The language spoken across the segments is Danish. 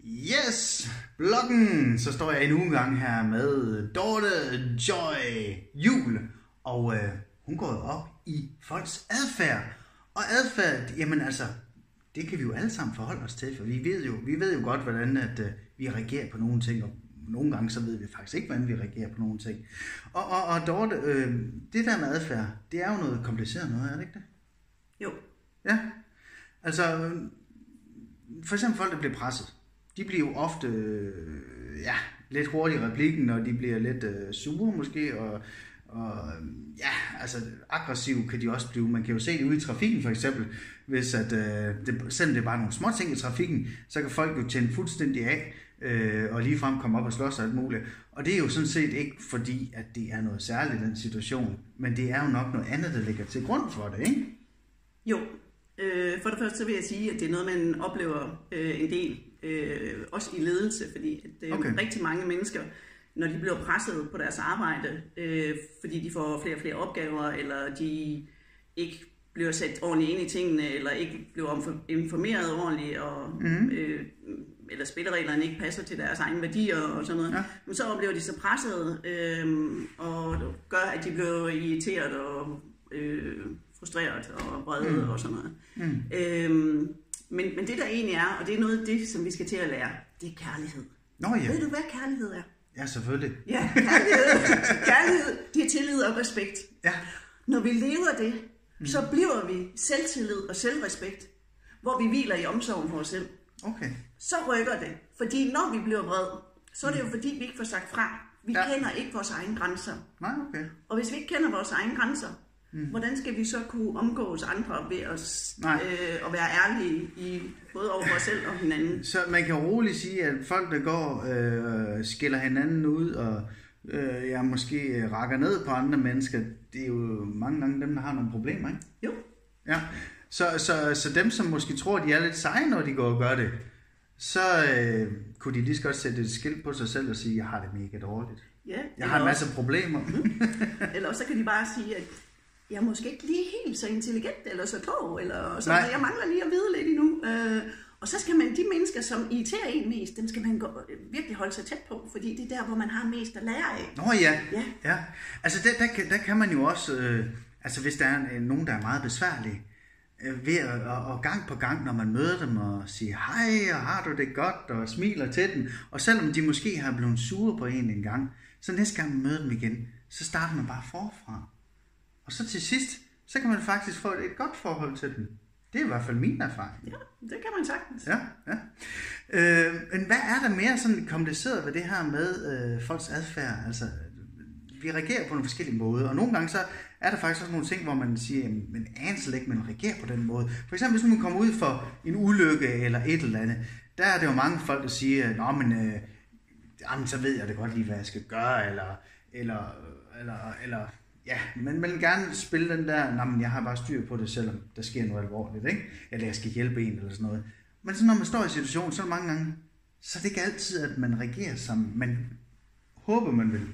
Yes, bloggen. Så står jeg endnu en gang her med Dorte Joy Juhl, og hun går op i folks adfærd. Og adfærd, jamen altså, det kan vi jo alle sammen forholde os til, for vi ved jo godt, hvordan at, vi reagerer på nogle ting, og nogle gange så ved vi faktisk ikke, hvordan vi reagerer på nogle ting. Og Dorte, det der med adfærd, det er jo noget kompliceret noget, er det ikke det? Jo. Ja, altså, for eksempel folk, der bliver presset, de bliver jo ofte lidt hurtige i replikken, og de bliver lidt sure måske, og altså aggressive kan de også blive. Man kan jo se det ude i trafikken for eksempel, hvis at, selvom det er bare nogle små ting i trafikken, så kan folk jo tænde fuldstændig af, og ligefrem komme op og slås og alt muligt. Og det er jo sådan set ikke fordi, at det er noget særligt i den situation, men det er jo nok noget andet, der ligger til grund for det, ikke? Jo. For det første så vil jeg sige, at det er noget, man oplever en del, også i ledelse, fordi at, rigtig mange mennesker, når de bliver presset på deres arbejde, fordi de får flere og flere opgaver, eller de ikke bliver sat ordentligt ind i tingene, eller ikke bliver informeret ordentligt, og, eller spillereglerne ikke passer til deres egne værdier og sådan noget, men så oplever de sig presset, og gør, at de bliver irriteret og frustreret og vrede og sådan noget. Men det der egentlig er, og det er noget af det, som vi skal til at lære, det er kærlighed. Nå ja. Ved du, hvad kærlighed er? Ja, selvfølgelig. Ja, kærlighed, det er tillid og respekt. Ja. Når vi lever det, så bliver vi selvtillid og selvrespekt, hvor vi hviler i omsorgen for os selv. Okay. Så rykker det. Fordi når vi bliver vred, så er det jo fordi, vi ikke får sagt fra. Vi kender ikke vores egne grænser. Nej, okay. Og hvis vi ikke kender vores egne grænser, hvordan skal vi så kunne omgås andre ved at være ærlige i både over os selv og hinanden? Så man kan roligt sige, at folk, der går skiller hinanden ud og måske rakker ned på andre mennesker, det er jo mange gange dem, der har nogle problemer, ikke? Jo. Ja. Så dem, som måske tror, de er lidt seje, når de går og gør det, så kunne de lige så godt sætte et skilt på sig selv og sige, jeg har det mega dårligt. Ja, jeg har en masse problemer. Eller også så kan de bare sige, at jeg er måske ikke lige helt så intelligent, eller så klog, eller sådan noget. Jeg mangler lige at vide lidt endnu. Og så skal man, de mennesker, som irriterer en mest, dem skal man virkelig holde sig tæt på, fordi det er der, hvor man har mest at lære af. Nå ja. Altså der kan man jo også, altså hvis der er nogen, der er meget besværlige, ved at gang på gang, når man møder dem og siger hej, og har du det godt, og smiler til dem, og selvom de måske har blevet sure på en gang, så næste gang man møder dem igen, så starter man bare forfra. Og så til sidst, så kan man faktisk få et godt forhold til dem. Det er i hvert fald min erfaring. Ja, det kan man sagtens. Ja. Men hvad er der mere sådan kompliceret ved det her med folks adfærd? Altså, vi reagerer på nogle forskellige måder, og nogle gange så er der faktisk også nogle ting, hvor man siger, men aner ikke, man reagerer på den måde. For eksempel, hvis man kommer ud for en ulykke eller et eller andet, der er det jo mange folk, der siger, jamen, så ved jeg det godt lige, hvad jeg skal gøre, eller ja, men man vil gerne spille den der, men jeg har bare styr på det, selvom der sker noget alvorligt, ikke? Eller jeg skal hjælpe en, eller sådan noget. Men så når man står i situationen, så er det mange gange, så er det ikke altid, at man reagerer, som man håber, man vil.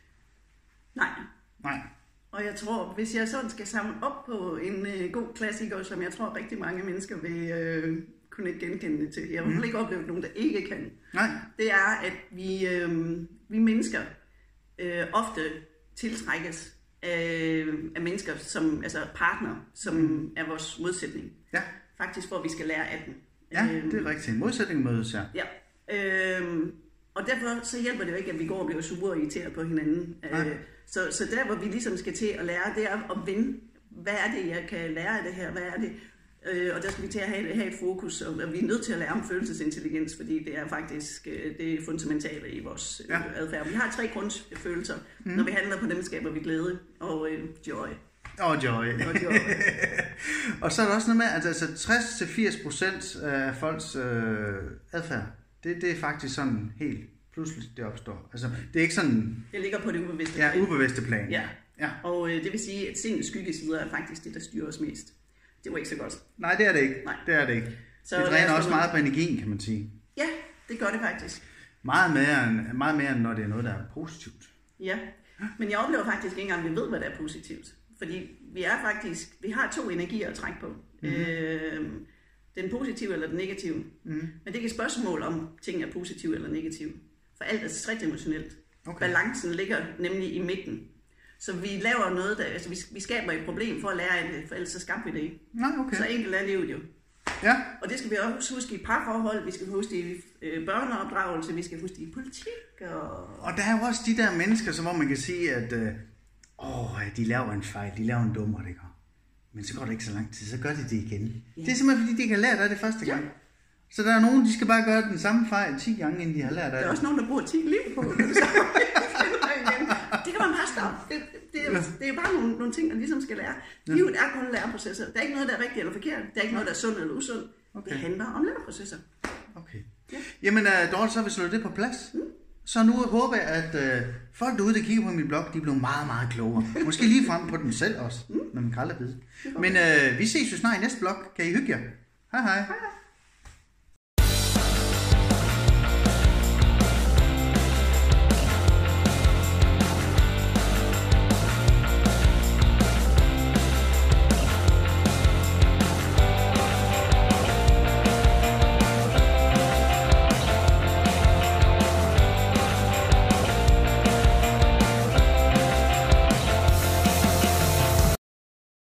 Nej. Og jeg tror, hvis jeg sådan skal samle op på en god klassiker, som jeg tror rigtig mange mennesker vil kunne genkende det til. Jeg har ikke oplevet nogen, der ikke kan. Nej. Det er, at vi mennesker ofte tiltrækkes af mennesker, som, altså partner, som er vores modsætning. Ja. Faktisk for, at vi skal lære af den. Ja, det er rigtigt. Modsætning mødes, ja. Ja. Og derfor så hjælper det jo ikke, at vi går og bliver sure og irriteret på hinanden. Så der, hvor vi ligesom skal til at lære, det er at vinde. Hvad er det, jeg kan lære af det her? Hvad er det? Og der skal vi til at have et fokus, og vi er nødt til at lære om følelsesintelligens, fordi det er faktisk det fundamentale i vores adfærd. Vi har 3 grundfølelser. Når vi handler på dem, skaber vi glæde og joy. Og joy. Og så er der også noget med, at altså 60-80% af folks adfærd, det er faktisk sådan helt pludselig, det opstår. Altså, det er ikke sådan... Det ligger på det ubevidste plan. Ja, ubevidste plan. Ja. Og det vil sige, at sindets skyggesider er faktisk det, der styrer os mest. Det var ikke så godt. Nej, det er det ikke. Det er det ikke. Så det dræner også meget på energien, kan man sige. Ja, det gør det faktisk. Meget mere end når det er noget, der er positivt. Ja, men jeg oplever faktisk ikke engang, at vi ved, hvad der er positivt. Fordi vi har 2 energier at trække på. Den positive eller den negative. Men det er ikke et spørgsmål om ting er positive eller negative. For alt er tredimensionelt. Okay. Balancen ligger nemlig i midten. Så vi laver noget, vi skaber et problem for at lære af det, for ellers så skabte vi det ikke. Okay. Så enkelt er livet jo. Ja. Og det skal vi også huske i parforhold, vi skal huske i børneopdragelse, vi skal huske i politik. Og der er jo også de der mennesker, hvor man kan sige, at de laver en fejl, de laver en dummer, det gør. Men så går det ikke så lang tid, så gør de det igen. Ja. Det er simpelthen fordi, de ikke har lært af det første gang. Så der er nogen, de skal bare gøre den samme fejl 10 gange, inden de har lært af det. Der er også nogen, der bruger 10 liv på det. Det kan man bare stoppe. Det er bare nogle ting, man ligesom skal lære. Livet er kun læreprocesser. Der er ikke noget, der er rigtigt eller forkert. Der er ikke noget, der er sundt eller usundt. Det handler om læreprocesser. Okay. Ja. Jamen, Dorte, så har vi slået det på plads. Så nu håber jeg, at folk derude, der kigger på min blog, de bliver meget, meget klogere. Måske lige frem på den selv også, med min kraldebid. Men vi ses jo snart i næste blog. Kan I hygge jer? Hej hej.